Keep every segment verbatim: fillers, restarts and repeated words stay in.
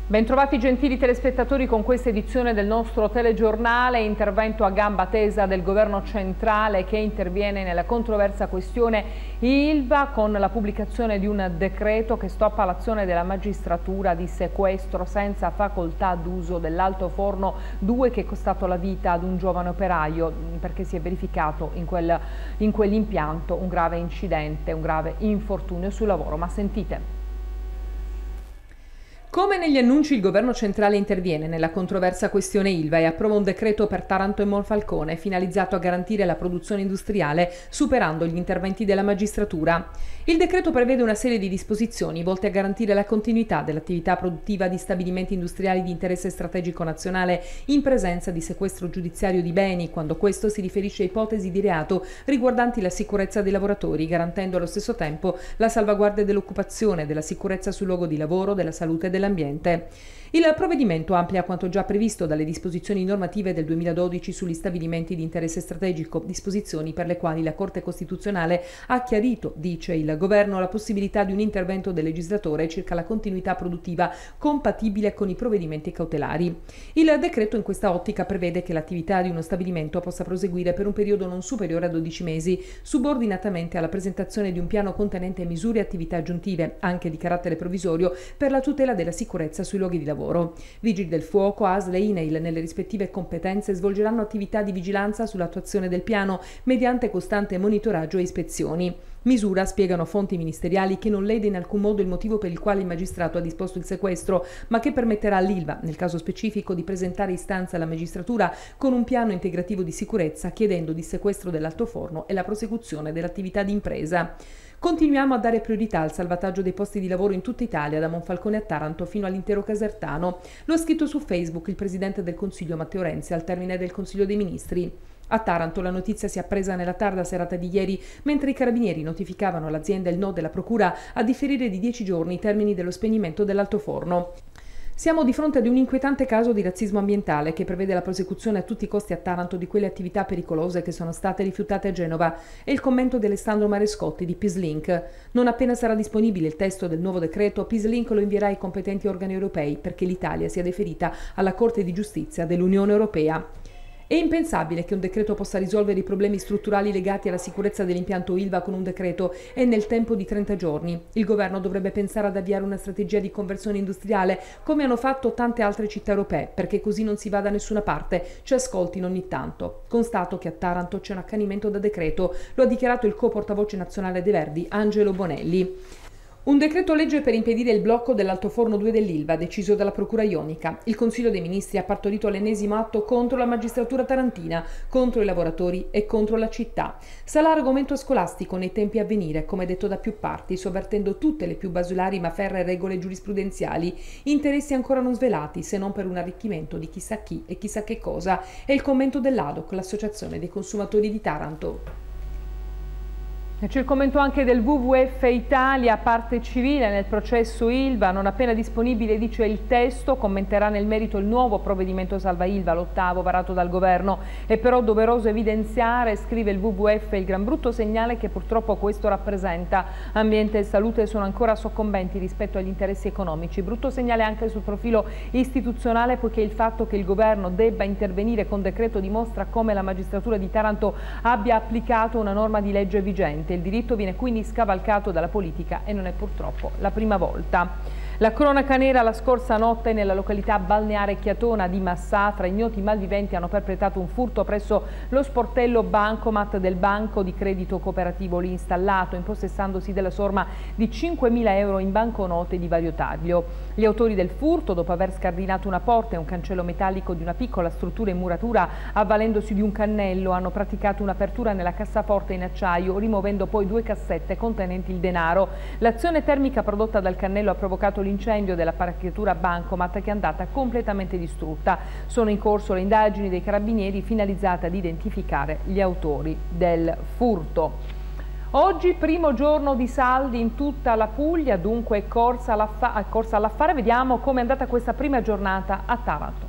Bentrovati gentili telespettatori con questa edizione del nostro telegiornale, intervento a gamba tesa del governo centrale che interviene nella controversa questione Ilva con la pubblicazione di un decreto che stoppa l'azione della magistratura di sequestro senza facoltà d'uso dell'altoforno due che è costato la vita ad un giovane operaio perché si è verificato in, quel, in quell'impianto un grave incidente, un grave infortunio sul lavoro. Ma sentite. Come negli annunci il governo centrale interviene nella controversa questione Ilva e approva un decreto per Taranto e Monfalcone finalizzato a garantire la produzione industriale superando gli interventi della magistratura. Il decreto prevede una serie di disposizioni volte a garantire la continuità dell'attività produttiva di stabilimenti industriali di interesse strategico nazionale in presenza di sequestro giudiziario di beni quando questo si riferisce a ipotesi di reato riguardanti la sicurezza dei lavoratori, garantendo allo stesso tempo la salvaguardia dell'occupazione, della sicurezza sul luogo di lavoro, della salute e dell'ambiente. Il provvedimento amplia quanto già previsto dalle disposizioni normative del duemiladodici sugli stabilimenti di interesse strategico, disposizioni per le quali la Corte Costituzionale ha chiarito, dice il Governo, la possibilità di un intervento del legislatore circa la continuità produttiva compatibile con i provvedimenti cautelari. Il decreto in questa ottica prevede che l'attività di uno stabilimento possa proseguire per un periodo non superiore a dodici mesi, subordinatamente alla presentazione di un piano contenente misure e attività aggiuntive, anche di carattere provvisorio, per la tutela della sicurezza sui luoghi di lavoro. Vigili del fuoco, A S L e I N A I L nelle rispettive competenze svolgeranno attività di vigilanza sull'attuazione del piano mediante costante monitoraggio e ispezioni. Misura, spiegano fonti ministeriali, che non lede in alcun modo il motivo per il quale il magistrato ha disposto il sequestro, ma che permetterà all'Ilva, nel caso specifico, di presentare istanza alla magistratura con un piano integrativo di sicurezza chiedendo di sequestro dell'altoforno e la prosecuzione dell'attività di impresa. Continuiamo a dare priorità al salvataggio dei posti di lavoro in tutta Italia, da Monfalcone a Taranto fino all'intero Casertano. Lo ha scritto su Facebook il Presidente del Consiglio Matteo Renzi al termine del Consiglio dei Ministri. A Taranto la notizia si è appresa nella tarda serata di ieri, mentre i carabinieri notificavano all'azienda il no della procura a differire di dieci giorni i termini dello spegnimento dell'altoforno. Siamo di fronte ad un inquietante caso di razzismo ambientale che prevede la prosecuzione a tutti i costi a Taranto di quelle attività pericolose che sono state rifiutate a Genova. È il commento di Alessandro Marescotti di Peacelink. Non appena sarà disponibile il testo del nuovo decreto, Peacelink lo invierà ai competenti organi europei perché l'Italia sia deferita alla Corte di Giustizia dell'Unione Europea. È impensabile che un decreto possa risolvere i problemi strutturali legati alla sicurezza dell'impianto Ilva con un decreto e nel tempo di trenta giorni. Il governo dovrebbe pensare ad avviare una strategia di conversione industriale come hanno fatto tante altre città europee, perché così non si va da nessuna parte, ci ascoltino ogni tanto. Constato che a Taranto c'è un accanimento da decreto, lo ha dichiarato il co-portavoce nazionale dei Verdi, Angelo Bonelli. Un decreto legge per impedire il blocco dell'altoforno due dell'Ilva, deciso dalla Procura Ionica. Il Consiglio dei Ministri ha partorito l'ennesimo atto contro la magistratura tarantina, contro i lavoratori e contro la città. Sarà argomento scolastico nei tempi a venire, come detto da più parti, sovvertendo tutte le più basilari ma ferree regole giurisprudenziali, interessi ancora non svelati, se non per un arricchimento di chissà chi e chissà che cosa. È il commento dell'A D O C, l'Associazione dei Consumatori di Taranto. C'è il commento anche del W W F Italia, parte civile nel processo Ilva, non appena disponibile, dice il testo, commenterà nel merito il nuovo provvedimento Salva Ilva, l'ottavo varato dal governo. È però doveroso evidenziare, scrive il W W F, il gran brutto segnale che purtroppo questo rappresenta. Ambiente e salute sono ancora soccombenti rispetto agli interessi economici. Brutto segnale anche sul profilo istituzionale, poiché il fatto che il governo debba intervenire con decreto dimostra come la magistratura di Taranto abbia applicato una norma di legge vigente. Il diritto viene quindi scavalcato dalla politica e non è purtroppo la prima volta. La cronaca nera la scorsa notte nella località balneare Chiatona di Massafra, ignoti malviventi hanno perpetrato un furto presso lo sportello bancomat del banco di credito cooperativo lì installato, impossessandosi della somma di cinquemila euro in banconote di vario taglio. Gli autori del furto, dopo aver scardinato una porta e un cancello metallico di una piccola struttura in muratura, avvalendosi di un cannello, hanno praticato un'apertura nella cassaforte in acciaio, rimuovendo poi due cassette contenenti il denaro. L'azione termica prodotta dal cannello ha provocato l'incendio dell'apparecchiatura bancomat, che è andata completamente distrutta. Sono in corso le indagini dei carabinieri finalizzate ad identificare gli autori del furto. Oggi primo giorno di saldi in tutta la Puglia, dunque corsa all'affare. Vediamo come è andata questa prima giornata a Taranto.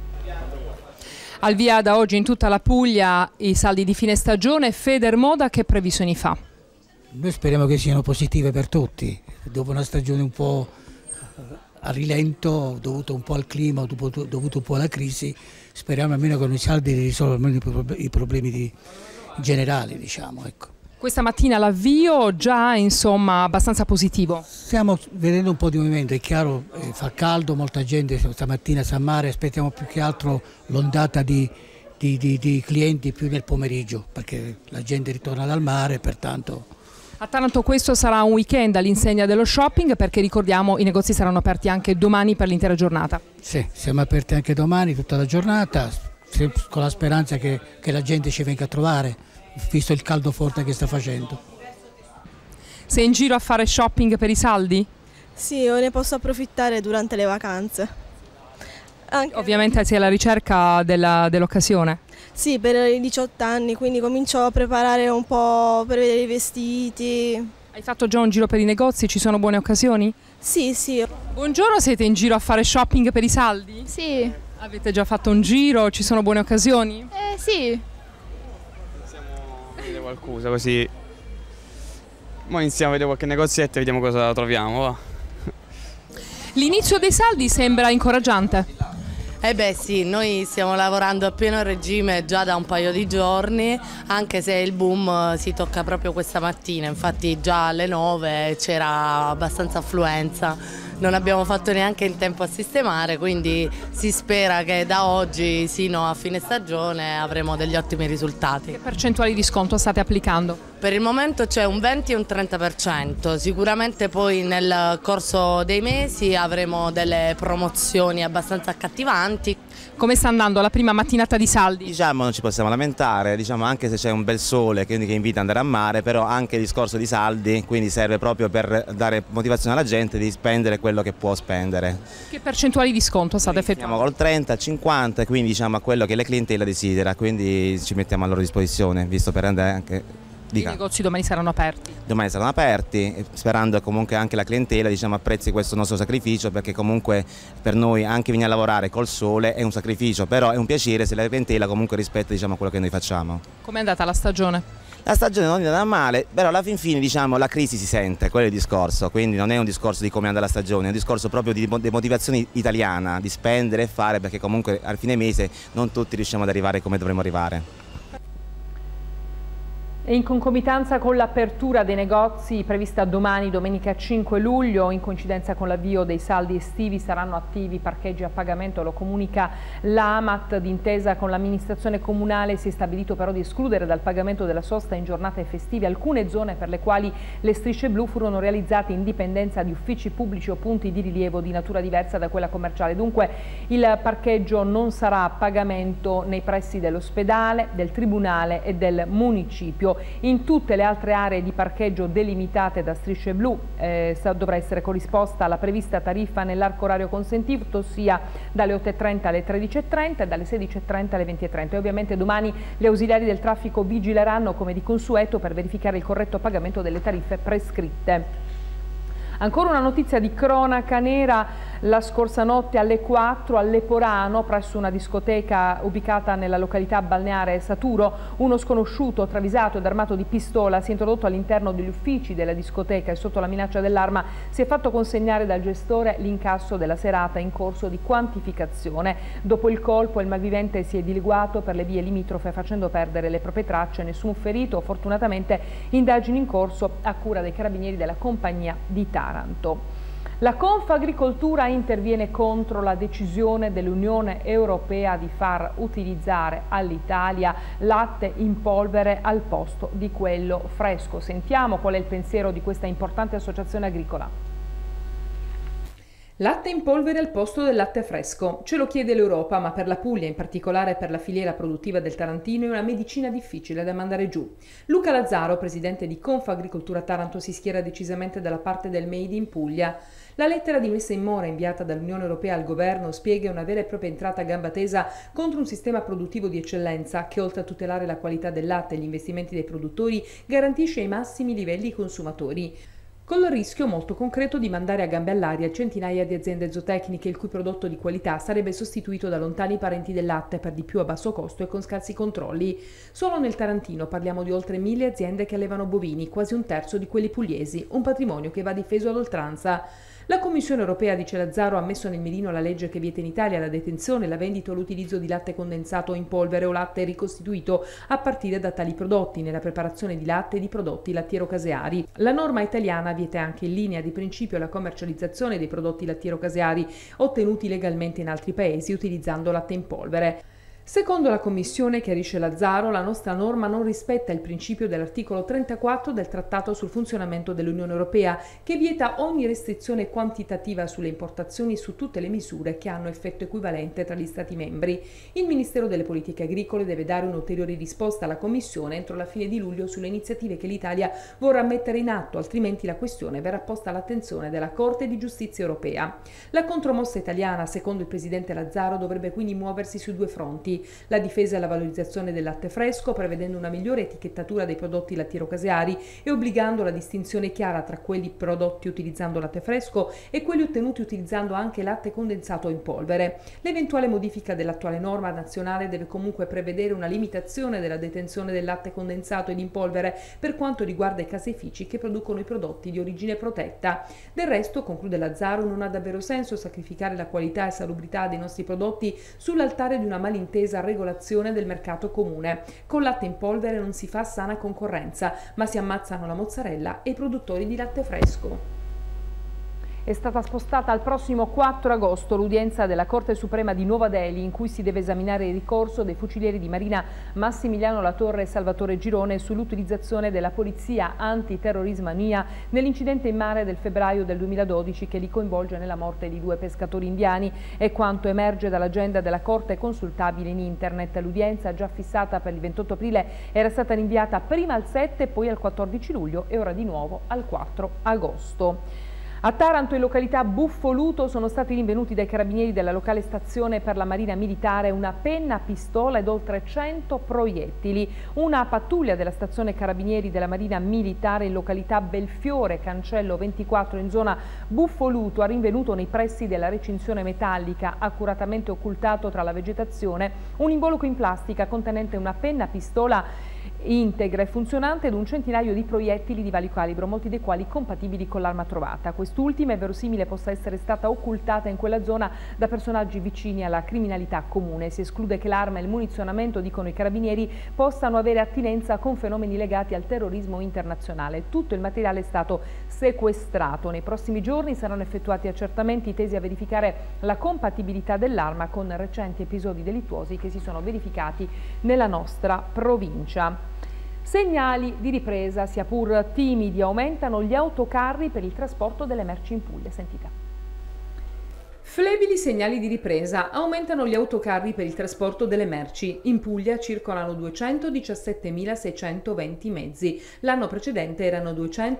Al via da oggi in tutta la Puglia i saldi di fine stagione. Federmoda, che previsioni fa? Noi speriamo che siano positive per tutti, dopo una stagione un po' a rilento dovuto un po' al clima, dovuto, dovuto un po' alla crisi. Speriamo almeno con i saldi di risolvere almeno i problemi di, generali, diciamo, ecco. Questa mattina l'avvio già insomma abbastanza positivo. Stiamo vedendo un po' di movimento, è chiaro, eh, fa caldo, molta gente stamattina sa mare, aspettiamo più che altro l'ondata di, di, di, di clienti più nel pomeriggio, perché la gente ritorna dal mare, pertanto... A Taranto questo sarà un weekend all'insegna dello shopping, perché ricordiamo i negozi saranno aperti anche domani per l'intera giornata. Sì, siamo aperti anche domani, tutta la giornata, con la speranza che, che la gente ci venga a trovare, visto il caldo forte che sta facendo. Sei in giro a fare shopping per i saldi? Sì, io ne posso approfittare durante le vacanze. Anche... Ovviamente sei alla ricerca dell'occasione. Sì, per i diciotto anni, quindi comincio a preparare un po' per vedere i vestiti. Hai fatto già un giro per i negozi? Ci sono buone occasioni? Sì, sì. Buongiorno, siete in giro a fare shopping per i saldi? Sì. Avete già fatto un giro? Ci sono buone occasioni? Eh sì. Iniziamo a vedere qualcosa così. Ora iniziamo a vedere qualche negozietto e vediamo cosa troviamo. Va. L'inizio dei saldi sembra incoraggiante. Eh beh sì, noi stiamo lavorando a pieno regime già da un paio di giorni, anche se il boom si tocca proprio questa mattina, infatti già alle nove c'era abbastanza affluenza. Non abbiamo fatto neanche in tempo a sistemare, quindi si spera che da oggi sino a fine stagione avremo degli ottimi risultati. Che percentuali di sconto state applicando? Per il momento c'è un venti e un trenta per cento, sicuramente poi nel corso dei mesi avremo delle promozioni abbastanza accattivanti. Come sta andando la prima mattinata di saldi? Diciamo non ci possiamo lamentare, diciamo anche se c'è un bel sole quindi che invita ad andare a mare, però anche il discorso di saldi quindi serve proprio per dare motivazione alla gente di spendere quello che può spendere. Che percentuali di sconto state effettuando? Siamo col trenta, cinquanta, quindi diciamo a quello che la clientela desidera, quindi ci mettiamo a loro disposizione, visto per andare anche... Dica. I negozi domani saranno aperti? Domani saranno aperti, sperando comunque anche la clientela diciamo, apprezzi questo nostro sacrificio, perché comunque per noi anche venire a lavorare col sole è un sacrificio, però è un piacere se la clientela comunque rispetta diciamo, quello che noi facciamo. Com'è andata la stagione? La stagione non è andata male, però alla fin fine diciamo, la crisi si sente, quello è il discorso, quindi non è un discorso di come andare la stagione, è un discorso proprio di demotivazione italiana, di spendere e fare, perché comunque al fine mese non tutti riusciamo ad arrivare come dovremmo arrivare. E in concomitanza con l'apertura dei negozi prevista domani, domenica cinque luglio, in coincidenza con l'avvio dei saldi estivi, saranno attivi parcheggi a pagamento, lo comunica l'AMAT. D'intesa con l'amministrazione comunale si è stabilito però di escludere dal pagamento della sosta in giornate festive alcune zone per le quali le strisce blu furono realizzate in dipendenza di uffici pubblici o punti di rilievo di natura diversa da quella commerciale. Dunque il parcheggio non sarà a pagamento nei pressi dell'ospedale, del tribunale e del municipio. In tutte le altre aree di parcheggio delimitate da strisce blu eh, dovrà essere corrisposta alla prevista tariffa nell'arco orario consentito, ossia dalle otto e trenta alle tredici e trenta e dalle sedici e trenta alle venti e trenta. E ovviamente domani gli ausiliari del traffico vigileranno come di consueto per verificare il corretto pagamento delle tariffe prescritte. Ancora una notizia di cronaca nera: la scorsa notte alle quattro a Leporano, presso una discoteca ubicata nella località balneare Saturo, uno sconosciuto travisato ed armato di pistola si è introdotto all'interno degli uffici della discoteca e sotto la minaccia dell'arma si è fatto consegnare dal gestore l'incasso della serata in corso di quantificazione. Dopo il colpo il malvivente si è dileguato per le vie limitrofe facendo perdere le proprie tracce, nessun ferito. Fortunatamente indagini in corso a cura dei carabinieri della compagnia di Taranto. La Confagricoltura interviene contro la decisione dell'Unione Europea di far utilizzare all'Italia latte in polvere al posto di quello fresco. Sentiamo qual è il pensiero di questa importante associazione agricola. Latte in polvere al posto del latte fresco. Ce lo chiede l'Europa, ma per la Puglia, in particolare per la filiera produttiva del Tarantino, è una medicina difficile da mandare giù. Luca Lazzaro, presidente di Confagricoltura Taranto, si schiera decisamente dalla parte del Made in Puglia. La lettera di messa in mora inviata dall'Unione Europea al governo spiega una vera e propria entrata a gamba tesa contro un sistema produttivo di eccellenza che, oltre a tutelare la qualità del latte e gli investimenti dei produttori, garantisce i massimi livelli ai consumatori, con il rischio molto concreto di mandare a gambe all'aria centinaia di aziende zootecniche il cui prodotto di qualità sarebbe sostituito da lontani parenti del latte, per di più a basso costo e con scarsi controlli. Solo nel Tarantino parliamo di oltre mille aziende che allevano bovini, quasi un terzo di quelli pugliesi, un patrimonio che va difeso ad oltranza. La Commissione europea, dice Lazzaro, ha messo nel mirino la legge che vieta in Italia la detenzione, la vendita o l'utilizzo di latte condensato in polvere o latte ricostituito a partire da tali prodotti nella preparazione di latte e di prodotti lattiero-caseari. La norma italiana vieta anche in linea di principio la commercializzazione dei prodotti lattiero-caseari ottenuti legalmente in altri paesi utilizzando latte in polvere. Secondo la Commissione, chiarisce Lazzaro, la nostra norma non rispetta il principio dell'articolo trentaquattro del Trattato sul funzionamento dell'Unione Europea, che vieta ogni restrizione quantitativa sulle importazioni su tutte le misure che hanno effetto equivalente tra gli Stati membri. Il Ministero delle Politiche Agricole deve dare un'ulteriore risposta alla Commissione entro la fine di luglio sulle iniziative che l'Italia vorrà mettere in atto, altrimenti la questione verrà posta all'attenzione della Corte di Giustizia Europea. La contromossa italiana, secondo il Presidente Lazzaro, dovrebbe quindi muoversi su due fronti: la difesa e la valorizzazione del latte fresco, prevedendo una migliore etichettatura dei prodotti lattiero-caseari e obbligando la distinzione chiara tra quelli prodotti utilizzando latte fresco e quelli ottenuti utilizzando anche latte condensato in polvere. L'eventuale modifica dell'attuale norma nazionale deve comunque prevedere una limitazione della detenzione del latte condensato ed in polvere per quanto riguarda i caseifici che producono i prodotti di origine protetta. Del resto, conclude Lazzaro, non ha davvero senso sacrificare la qualità e salubrità dei nostri prodotti sull'altare di una malintesa regolazione del mercato comune. Con latte in polvere non si fa sana concorrenza, ma si ammazzano la mozzarella e i produttori di latte fresco. È stata spostata al prossimo quattro agosto l'udienza della Corte Suprema di Nuova Delhi, in cui si deve esaminare il ricorso dei fucilieri di Marina Massimiliano Latorre e Salvatore Girone sull'utilizzazione della polizia antiterrorismo N I A nell'incidente in mare del febbraio del duemiladodici che li coinvolge nella morte di due pescatori indiani, e quanto emerge dall'agenda della Corte consultabile in internet. L'udienza, già fissata per il ventotto aprile, era stata rinviata prima al sette, poi al quattordici luglio e ora di nuovo al quattro agosto. A Taranto, in località Buffoluto, sono stati rinvenuti dai carabinieri della locale stazione per la Marina Militare una penna pistola ed oltre cento proiettili. Una pattuglia della stazione carabinieri della Marina Militare in località Belfiore, Cancello ventiquattro, in zona Buffoluto, ha rinvenuto nei pressi della recinzione metallica, accuratamente occultato tra la vegetazione, un involucro in plastica contenente una penna pistola integra e funzionante ed un centinaio di proiettili di vario calibro, molti dei quali compatibili con l'arma trovata. Quest'ultima è verosimile possa essere stata occultata in quella zona da personaggi vicini alla criminalità comune. Si esclude che l'arma e il munizionamento, dicono i carabinieri, possano avere attinenza con fenomeni legati al terrorismo internazionale. Tutto il materiale è stato sequestrato. Nei prossimi giorni saranno effettuati accertamenti tesi a verificare la compatibilità dell'arma con recenti episodi delittuosi che si sono verificati nella nostra provincia. Segnali di ripresa, sia pur timidi, aumentano gli autocarri per il trasporto delle merci in Puglia. Sentite. Flebili segnali di ripresa, aumentano gli autocarri per il trasporto delle merci. In Puglia circolano duecentodiciassettemilaseicentoventi mezzi, l'anno precedente erano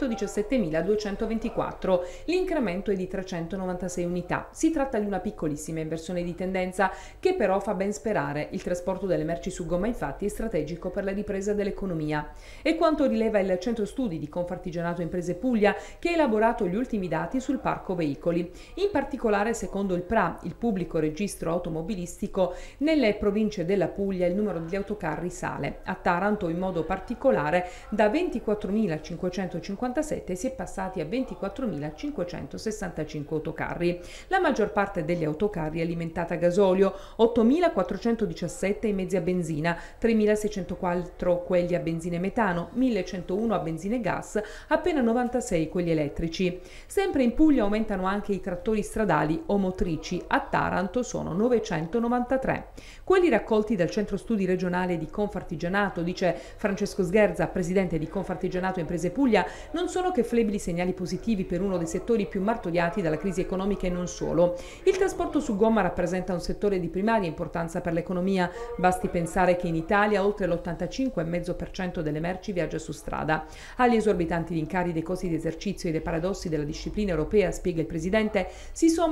duecentodiciassettemiladuecentoventiquattro, l'incremento è di trecentonovantasei unità. Si tratta di una piccolissima inversione di tendenza che però fa ben sperare. Il trasporto delle merci su gomma infatti è strategico per la ripresa dell'economia. E quanto rileva il Centro Studi di Confartigianato Imprese Puglia, che ha elaborato gli ultimi dati sul parco veicoli. In particolare, secondo il P R A, il pubblico registro automobilistico, nelle province della Puglia il numero degli autocarri sale. A Taranto, in modo particolare, da ventiquattromilacinquecentocinquantasette si è passati a ventiquattromilacinquecentosessantacinque autocarri. La maggior parte degli autocarri è alimentata a gasolio, ottomilaquattrocentodiciassette i mezzi a benzina, tremilaseicentoquattro quelli a benzina e metano, millecentouno a benzina e gas, appena novantasei quelli elettrici. Sempre in Puglia aumentano anche i trattori stradali o motrici. A Taranto sono novecentonovantatré. Quelli raccolti dal Centro Studi Regionale di Confartigianato, dice Francesco Sgherza, presidente di Confartigianato Imprese Puglia, non sono che flebili segnali positivi per uno dei settori più martoriati dalla crisi economica e non solo. Il trasporto su gomma rappresenta un settore di primaria importanza per l'economia. Basti pensare che in Italia oltre l'ottantacinque virgola cinque per cento delle merci viaggia su strada. Agli esorbitanti rincari dei costi di esercizio e dei paradossi della disciplina europea, spiega il presidente, si somma la vaghezza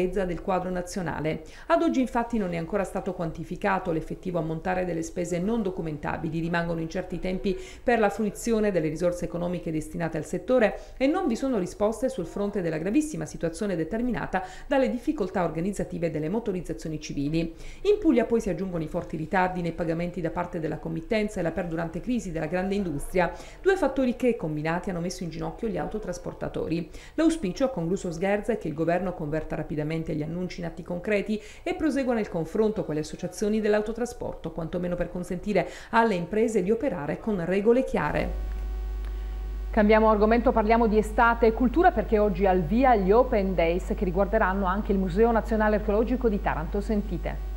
grandezza del quadro nazionale. Ad oggi infatti non è ancora stato quantificato l'effettivo ammontare delle spese non documentabili, rimangono incerti i tempi per la fruizione delle risorse economiche destinate al settore e non vi sono risposte sul fronte della gravissima situazione determinata dalle difficoltà organizzative delle motorizzazioni civili. In Puglia poi si aggiungono i forti ritardi nei pagamenti da parte della committenza e la perdurante crisi della grande industria, due fattori che combinati hanno messo in ginocchio gli autotrasportatori. L'auspicio, ha concluso Sgherza, è che il governo converta rapidamente gli annunci in atti concreti e prosegua nel confronto con le associazioni dell'autotrasporto, quantomeno per consentire alle imprese di operare con regole chiare. Cambiamo argomento, parliamo di estate e cultura perché oggi al via gli Open Days che riguarderanno anche il Museo Nazionale Archeologico di Taranto. Sentite.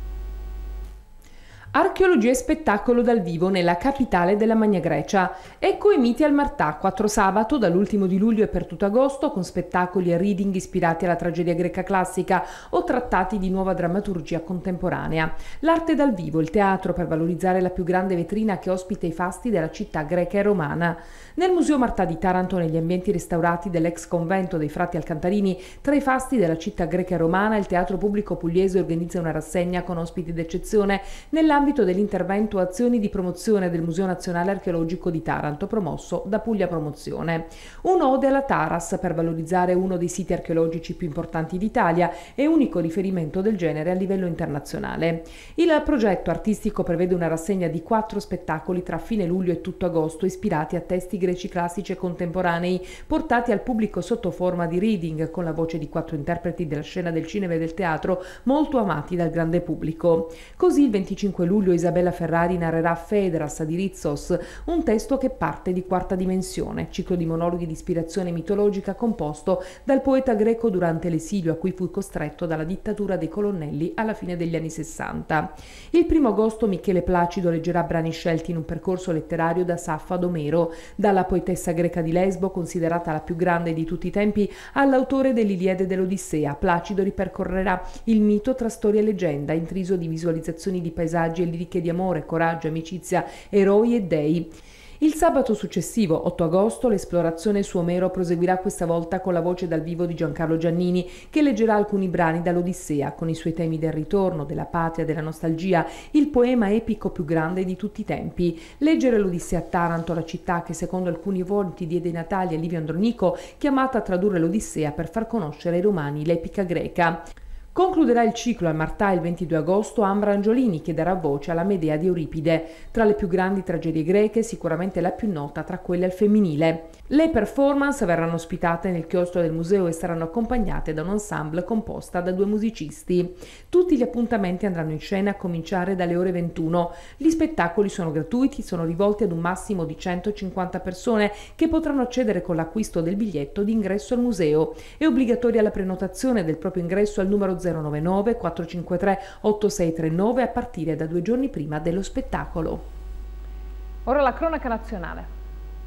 Archeologia e spettacolo dal vivo nella capitale della Magna Grecia. Ecco i miti al Martà, quattro sabato dall'ultimo di luglio e per tutto agosto, con spettacoli e reading ispirati alla tragedia greca classica o trattati di nuova drammaturgia contemporanea. L'arte dal vivo, il teatro per valorizzare la più grande vetrina che ospita i fasti della città greca e romana. Nel Museo Martà di Taranto, negli ambienti restaurati dell'ex convento dei frati alcantarini, tra i fasti della città greca e romana, il Teatro Pubblico Pugliese organizza una rassegna con ospiti d'eccezione nell'ambito dell'intervento Azioni di promozione del Museo Nazionale Archeologico di Taranto, promosso da Puglia Promozione. Un'ode alla Taras per valorizzare uno dei siti archeologici più importanti d'Italia e unico riferimento del genere a livello internazionale. Il progetto artistico prevede una rassegna di quattro spettacoli tra fine luglio e tutto agosto, ispirati a testi greci classici e contemporanei, portati al pubblico sotto forma di reading, con la voce di quattro interpreti della scena del cinema e del teatro molto amati dal grande pubblico. Così il venticinque luglio Isabella Ferrari narrerà Phaedras di Ritsos, un testo che parte di Quarta Dimensione, ciclo di monologhi di ispirazione mitologica composto dal poeta greco durante l'esilio a cui fu costretto dalla dittatura dei colonnelli alla fine degli anni sessanta. Il primo agosto Michele Placido leggerà brani scelti in un percorso letterario da Saffa ad Omero, dalla poetessa greca di Lesbo, considerata la più grande di tutti i tempi, all'autore dell'Iliade e dell'Odissea. Placido ripercorrerà il mito tra storia e leggenda, intriso di visualizzazioni di paesaggi e liriche di amore, coraggio, amicizia, eroi e dei. Il sabato successivo, otto agosto, l'esplorazione su Omero proseguirà questa volta con la voce dal vivo di Giancarlo Giannini, che leggerà alcuni brani dall'Odissea, con i suoi temi del ritorno, della patria, della nostalgia, il poema epico più grande di tutti i tempi. Leggere l'Odissea a Taranto, la città che secondo alcuni fonti diede i natali a Livio Andronico, chiamata a tradurre l'Odissea per far conoscere ai romani l'epica greca. Concluderà il ciclo al Martà il ventidue agosto Ambra Angiolini, che darà voce alla Medea di Euripide. Tra le più grandi tragedie greche, sicuramente la più nota tra quelle al femminile. Le performance verranno ospitate nel chiostro del museo e saranno accompagnate da un ensemble composta da due musicisti. Tutti gli appuntamenti andranno in scena a cominciare dalle ore ventuno. Gli spettacoli sono gratuiti, sono rivolti ad un massimo di centocinquanta persone che potranno accedere con l'acquisto del biglietto di ingresso al museo. È obbligatoria la prenotazione del proprio ingresso al numero zero nove nove quattro cinque tre otto sei tre nove a partire da due giorni prima dello spettacolo. Ora la cronaca nazionale.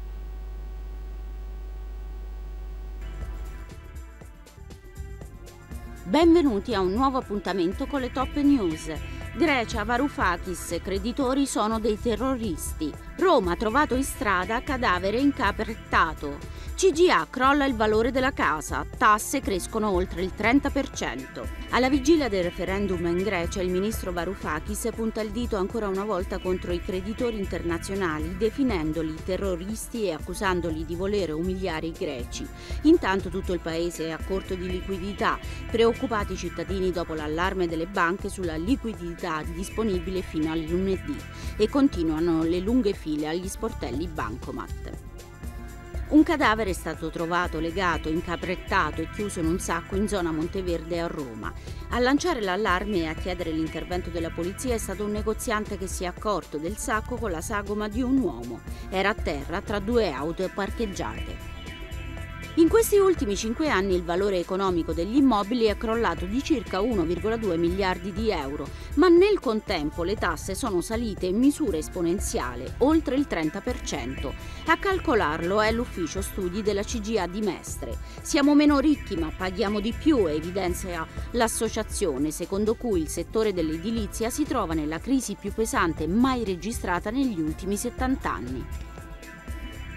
Benvenuti a un nuovo appuntamento con le top news. Grecia, Varoufakis, creditori sono dei terroristi. Roma, trovato in strada, cadavere incaprettato. C G A, crolla il valore della casa, tasse crescono oltre il trenta per cento. Alla vigilia del referendum in Grecia, il ministro Varoufakis punta il dito ancora una volta contro i creditori internazionali, definendoli terroristi e accusandoli di volere umiliare i greci. Intanto tutto il paese è a corto di liquidità, preoccupati i cittadini dopo l'allarme delle banche sulla liquidità disponibile fino al lunedì, e continuano le lunghe file agli sportelli bancomat. Un cadavere è stato trovato legato, incaprettato e chiuso in un sacco in zona Monteverde a Roma. A lanciare l'allarme e a chiedere l'intervento della polizia è stato un negoziante che si è accorto del sacco con la sagoma di un uomo. Era a terra tra due auto parcheggiate. In questi ultimi cinque anni il valore economico degli immobili è crollato di circa uno virgola due miliardi di euro, ma nel contempo le tasse sono salite in misura esponenziale, oltre il trenta per cento. A calcolarlo è l'ufficio studi della C G A di Mestre. Siamo meno ricchi ma paghiamo di più, evidenzia l'associazione, secondo cui il settore dell'edilizia si trova nella crisi più pesante mai registrata negli ultimi settanta anni.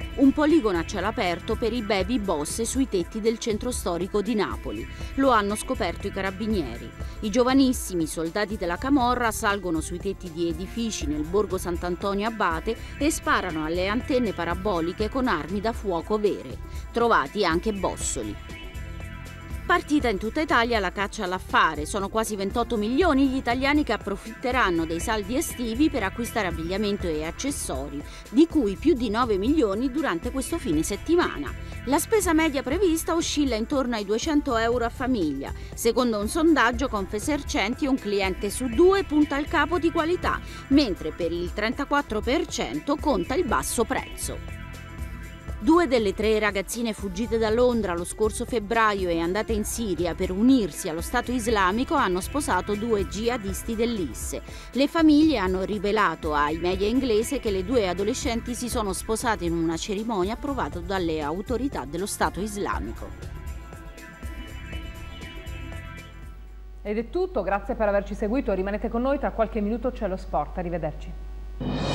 Un poligono a cielo aperto per i baby boss sui tetti del centro storico di Napoli. Lo hanno scoperto i carabinieri. I giovanissimi soldati della camorra salgono sui tetti di edifici nel borgo Sant'Antonio Abate e sparano alle antenne paraboliche con armi da fuoco vere. Trovati anche bossoli. Partita in tutta Italia la caccia all'affare. Sono quasi ventotto milioni gli italiani che approfitteranno dei saldi estivi per acquistare abbigliamento e accessori, di cui più di nove milioni durante questo fine settimana. La spesa media prevista oscilla intorno ai duecento euro a famiglia. Secondo un sondaggio Confesercenti, un cliente su due punta il capo di qualità, mentre per il trentaquattro per cento conta il basso prezzo. Due delle tre ragazzine fuggite da Londra lo scorso febbraio e andate in Siria per unirsi allo Stato islamico hanno sposato due jihadisti dell'I S. Le famiglie hanno rivelato ai media inglesi che le due adolescenti si sono sposate in una cerimonia approvata dalle autorità dello Stato islamico. Ed è tutto, grazie per averci seguito, rimanete con noi, tra qualche minuto c'è lo sport, arrivederci.